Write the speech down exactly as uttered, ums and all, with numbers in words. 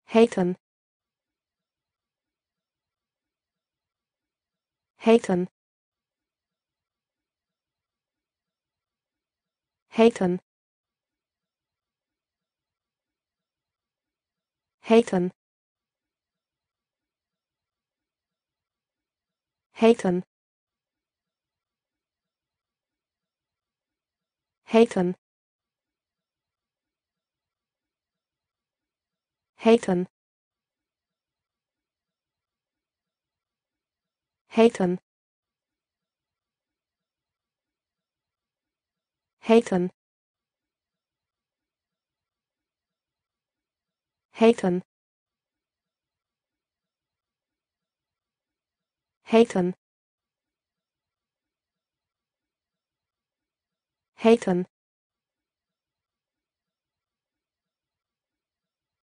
Haitham. Haitham. Haitham. Haitham. Haitham. Haitham. Haitham. Haitham. Haitham. Haitham. Haitham. Haitham.